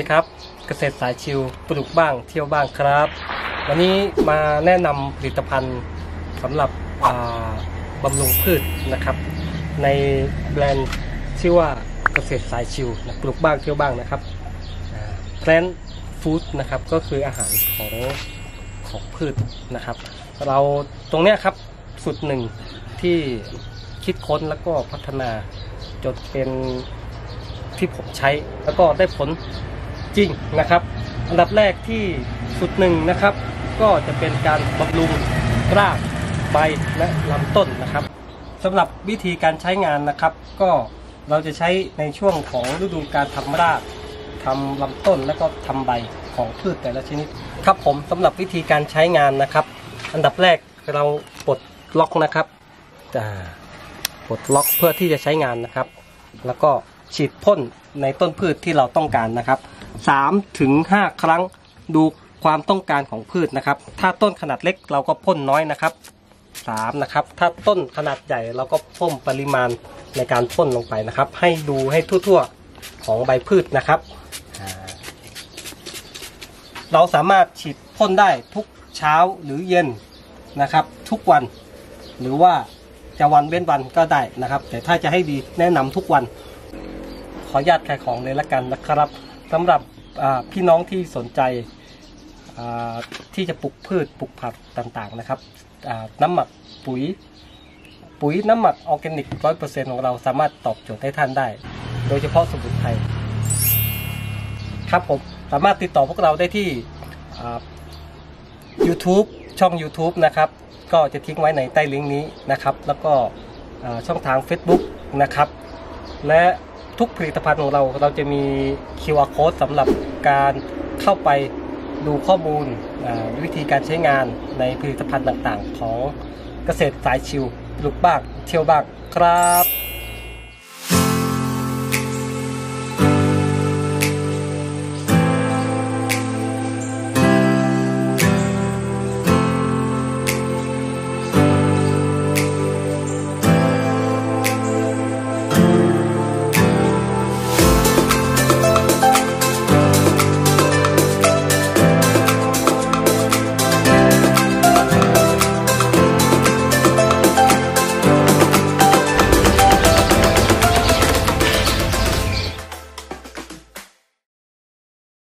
ดีครับเกษตรสายชิลปลูกบ้างเที่ยวบ้างครับวันนี้มาแนะนำผลิตภัณฑ์สำหรับบำรุงพืชนะครับในแบรนด์ชื่อว่าเกษตรสายชิลปลูกบ้างเที่ยวบ้างนะครับแพลนท์ฟู้ดนะครับก็คืออาหารของพืชนะครับเราตรงเนี้ยครับสูตรหนึ่งที่คิดค้นแล้วก็พัฒนาจนเป็นที่ผมใช้แล้วก็ได้ผลจริงนะครับอันดับแรกที่สูตรหนึ่งนะครับก็จะเป็นการบำรุงรากใบและลำต้นนะครับสำหรับวิธีการใช้งานนะครับก็เราจะใช้ในช่วงของฤดูการทำรากทำลำต้นและก็ทำใบของพืชแต่ละชนิดครับผมสำหรับวิธีการใช้งานนะครับอันดับแรกเราปลดล็อกนะครับปลดล็อกเพื่อที่จะใช้งานนะครับแล้วก็ฉีดพ่นในต้นพืชที่เราต้องการนะครับ3 ถึง 5 ครั้งดูความต้องการของพืชนะครับถ้าต้นขนาดเล็กเราก็พ่นน้อยนะครับ3นะครับถ้าต้นขนาดใหญ่เราก็เพิ่มปริมาณในการพ่นลงไปนะครับให้ดูให้ทั่วๆของใบพืชนะครับเราสามารถฉีดพ่นได้ทุกเช้าหรือเย็นนะครับทุกวันหรือว่าจะวันเว้นวันก็ได้นะครับแต่ถ้าจะให้ดีแนะนำทุกวันขออนุญาตขายของเลยละกันนะครับสำหรับพี่น้องที่สนใจที่จะปลูกพืชปลูกผักต่างๆนะครับน้ำหมักปุ๋ยน้ำหมักออร์แกนิก 100% ของเราสามารถตอบโจทย์ให้ท่านได้โดยเฉพาะสมุนไพรครับผมสามารถติดต่อพวกเราได้ที่YouTube ช่อง YouTube นะครับก็จะทิ้งไว้ในใต้ลิงก์นี้นะครับแล้วก็ช่องทาง Facebook นะครับและทุกผลิตภัณฑ์ของเราจะมี QR Code สำหรับการเข้าไปดูข้อมูลวิธีการใช้งานในผลิตภัณฑ์ต่างๆของเกษตรสายชิลปลูกบ้างเที่ยวบ้างครับ